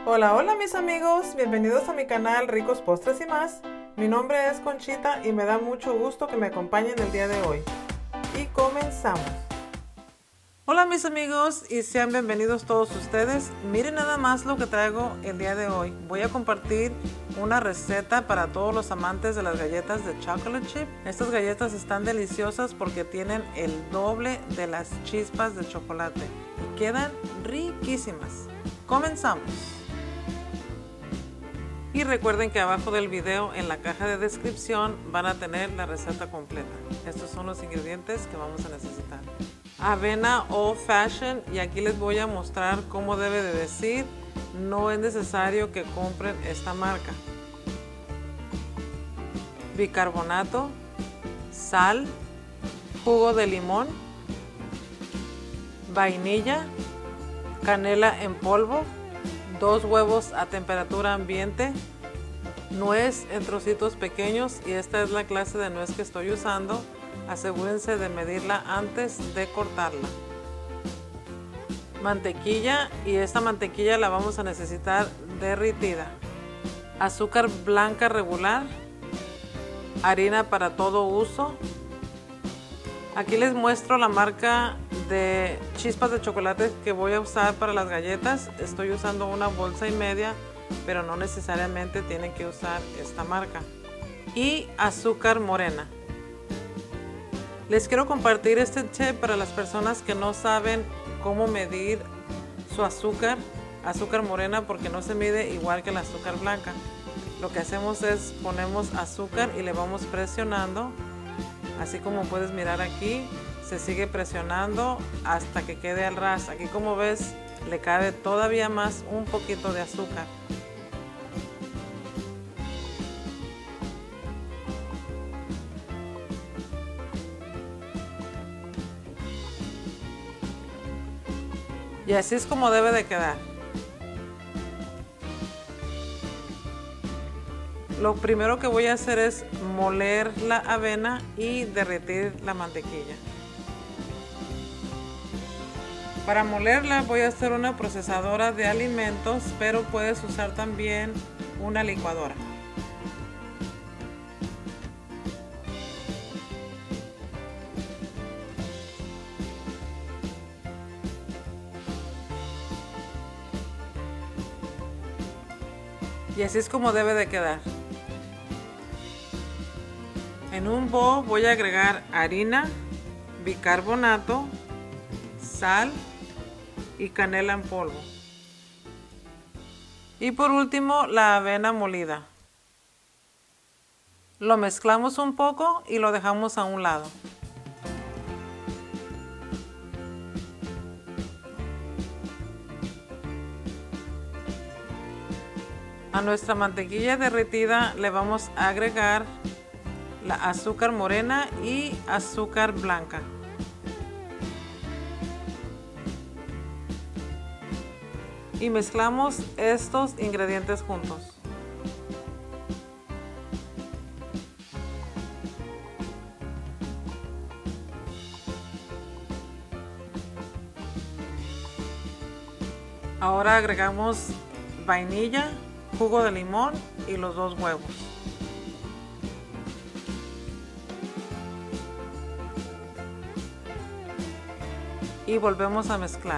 Hola, hola mis amigos, bienvenidos a mi canal Ricos Postres y Más. Mi nombre es Conchita y me da mucho gusto que me acompañen el día de hoy. Y comenzamos. Hola mis amigos y sean bienvenidos todos ustedes. Miren nada más lo que traigo el día de hoy. Voy a compartir una receta para todos los amantes de las galletas de chocolate chip. Estas galletas están deliciosas porque tienen el doble de las chispas de chocolate y quedan riquísimas. Comenzamos. Y recuerden que abajo del video en la caja de descripción van a tener la receta completa. Estos son los ingredientes que vamos a necesitar. Avena Old Fashion, y aquí les voy a mostrar cómo debe de decir. No es necesario que compren esta marca. Bicarbonato, sal, jugo de limón, vainilla, canela en polvo, 2 huevos a temperatura ambiente, nuez en trocitos pequeños, y esta es la clase de nuez que estoy usando. Asegúrense de medirla antes de cortarla. Mantequilla, y esta mantequilla la vamos a necesitar derritida. Azúcar blanca regular, harina para todo uso. Aquí les muestro la marca de chispas de chocolate que voy a usar para las galletas. Estoy usando una bolsa y media, pero no necesariamente tienen que usar esta marca. Y azúcar morena. Les quiero compartir este tip para las personas que no saben cómo medir su azúcar morena, porque no se mide igual que el azúcar blanca. Lo que hacemos es ponemos azúcar y le vamos presionando, así como puedes mirar aquí. Se sigue presionando hasta que quede al ras. Aquí, como ves, le cabe todavía más un poquito de azúcar. Y así es como debe de quedar. Lo primero que voy a hacer es moler la avena y derretir la mantequilla. Para molerla voy a hacer una procesadora de alimentos, pero puedes usar también una licuadora. Y así es como debe de quedar. En un bowl voy a agregar harina, bicarbonato, sal y canela en polvo. Y por último, la avena molida. Lo mezclamos un poco y lo dejamos a un lado. A nuestra mantequilla derretida le vamos a agregar la azúcar morena y azúcar blanca. Y mezclamos estos ingredientes juntos. Ahora agregamos vainilla, jugo de limón y los 2 huevos. Y volvemos a mezclar.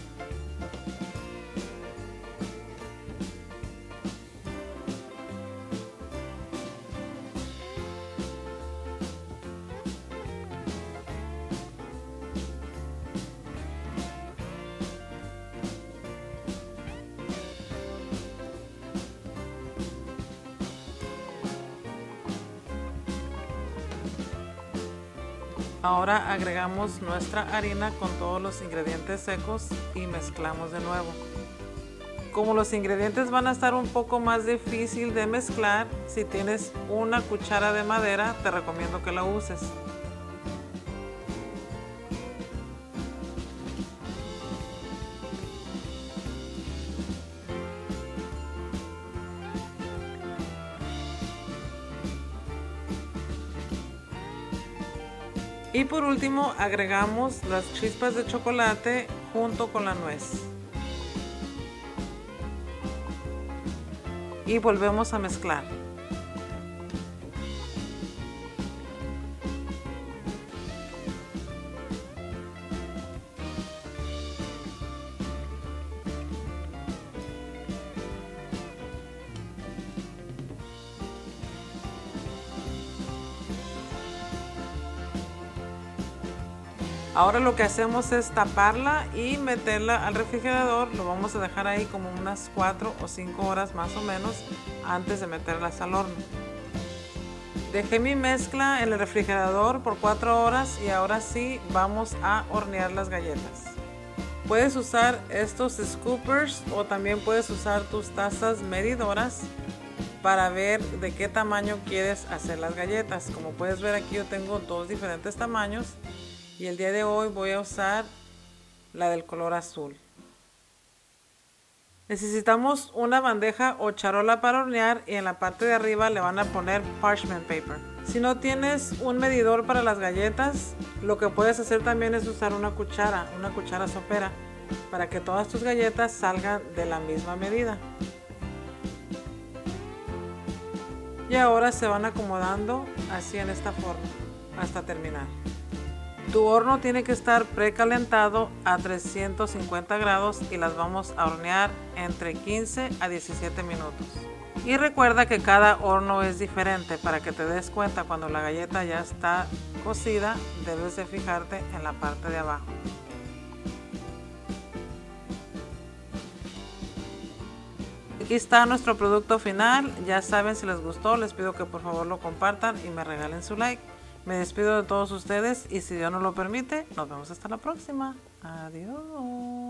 Ahora agregamos nuestra harina con todos los ingredientes secos y mezclamos de nuevo. Como los ingredientes van a estar un poco más difícil de mezclar, si tienes una cuchara de madera, te recomiendo que la uses. Y por último agregamos las chispas de chocolate junto con la nuez. y volvemos a mezclar. Ahora lo que hacemos es taparla y meterla al refrigerador. Lo vamos a dejar ahí como unas 4 o 5 horas más o menos antes de meterlas al horno. Dejé mi mezcla en el refrigerador por 4 horas y ahora sí vamos a hornear las galletas. Puedes usar estos scoopers o también puedes usar tus tazas medidoras para ver de qué tamaño quieres hacer las galletas. Como puedes ver aquí yo tengo dos diferentes tamaños. Y el día de hoy voy a usar la del color azul. Necesitamos una bandeja o charola para hornear y en la parte de arriba le van a poner parchment paper. Si no tienes un medidor para las galletas, lo que puedes hacer también es usar una cuchara sopera, para que todas tus galletas salgan de la misma medida. Y ahora se van acomodando así en esta forma hasta terminar. Tu horno tiene que estar precalentado a 350 grados y las vamos a hornear entre 15 a 17 minutos. Y recuerda que cada horno es diferente. Para que te des cuenta cuando la galleta ya está cocida, debes de fijarte en la parte de abajo. Aquí está nuestro producto final. Ya saben, si les gustó, les pido que por favor lo compartan y me regalen su like. Me despido de todos ustedes y si Dios nos lo permite, nos vemos hasta la próxima. Adiós.